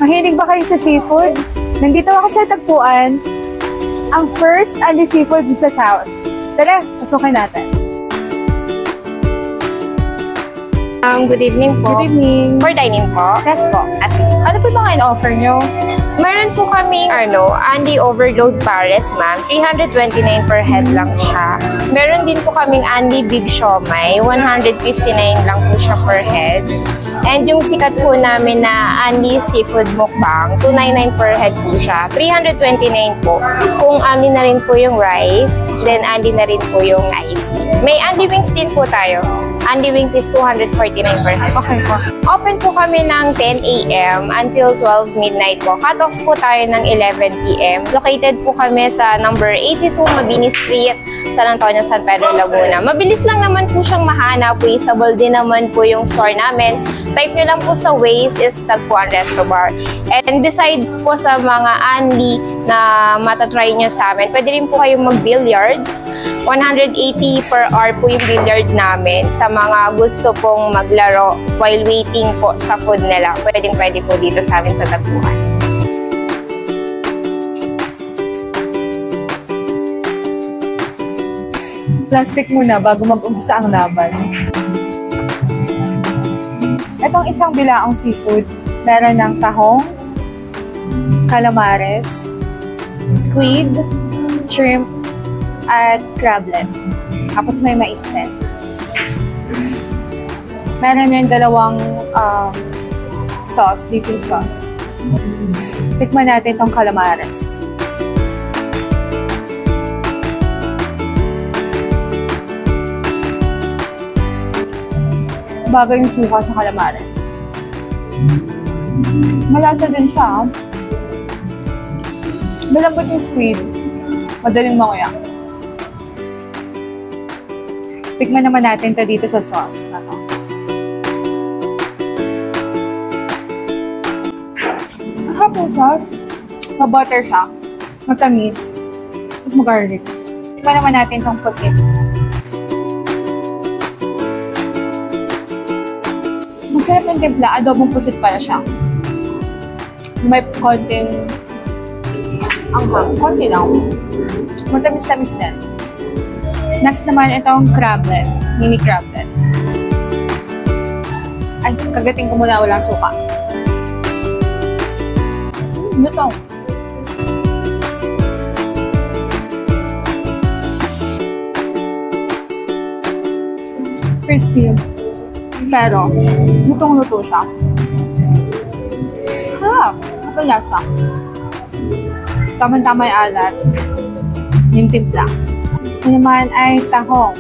Mahilig ba kayo sa seafood? Nandito ako sa tagpuan, ang first Unli Seafood sa South. Tara, pasukin natin. Good evening po. Good evening. For dining po? Yes po. Ano po ba ang offer nyo? Meron po kaming Unli Overload Pares, ma'am. 329 per head lang siya. Meron din po kaming Unli Big Siomai. 159 lang po siya per head. And yung sikat po namin na Unli Seafood Mukbang, 299 per head po siya. 329 po. Kung Unli na rin po yung rice, then Unli na rin po yung iced tea. May Unli Wings din po tayo. Unli Wings is 249 per head. Okay po. Open po kami ng 10 a.m. until 12 midnight po. Cut off po tayo ng 11 p.m. Located po kami sa number 82 Mabini Street, San Antonio, San Pedro, Laguna. Mabilis lang naman po siyang mahanap. Isabel din naman po yung store namin. Type nyo lang po sa Waze is Tagpuan Resto Bar. And besides po sa mga Unli na matatry nyo sa amin, pwede rin po kayong mag-billiards. 180 per hour po yung billiard namin sa mga gusto pong maglaro while waiting po sa food nila. Pwede po dito sa amin sa Tagpuan. Plastic muna bago mag-umpisa ang laban. Itong isang bilaang seafood, meron ng tahong, calamares, squid, shrimp, at crablet. Tapos may mais din. Meron yung dalawang sauce, dipping sauce. Tikman natin itong calamares. Bagay yung suka sa calamares. Malasa din siya. Malambot yung squid. Madaling manguya. Tikman naman natin ito dito sa sauce. Ang harap ng sauce. Ma-butter siya. Matamis. Tapos mag-garlic. Tikman naman natin itong pusit. Masarap yung timpla. Adobong pusit pala siya. May konting anghang. Konti lang. Matamis-tamis din. Next naman itong crablet. Mini crablet. Ay, kagating ko muna. Walang suka. Lutong. Crispy. Pero, lutong-luto siya. Ang lasa. Tama-tama yung alat. Yung timpla. Ito naman ay tahong.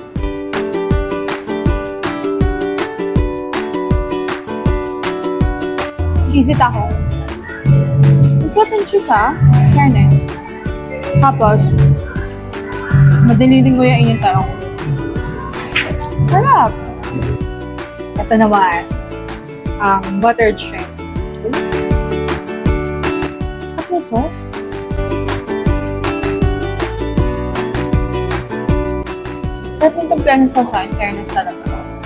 Cheesy tahong. Masarap yung cheese fairness. Tapos, madali din mo yung tahong. Sarap! Ito naman, ang buttered shrimp. Apple sauce. Sarap yung timpla ng sauce, in fairness talaga.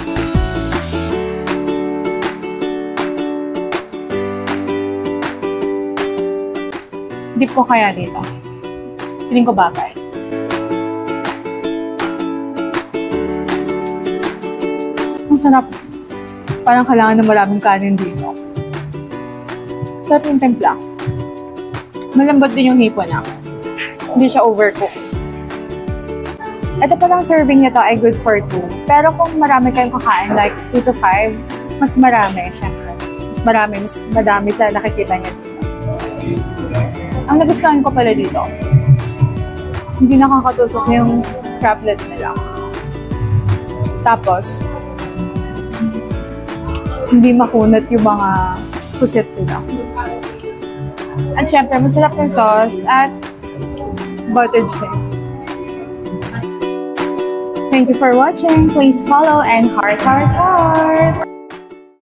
Dip ko kaya dito. Feeling ko bagay. Ang sarap. Parang kailangan ng maraming kanin dito. Sarap yung timpla. Malambot din yung hipo niya. Hindi siya overcooked. Ito palang serving nito ay good for 2. Pero kung marami kayong kakain, like 2 to 5, mas marami, syempre. Mas madami sa nakikita niya dito. Ang nagustuhan ko pala dito, hindi nakakatusok yung crablet nila. Tapos, hindi makunat yung mga pusit nila. At syempre, masarap yung sauce at buttered shrimp. Thank you for watching. Please follow and heart.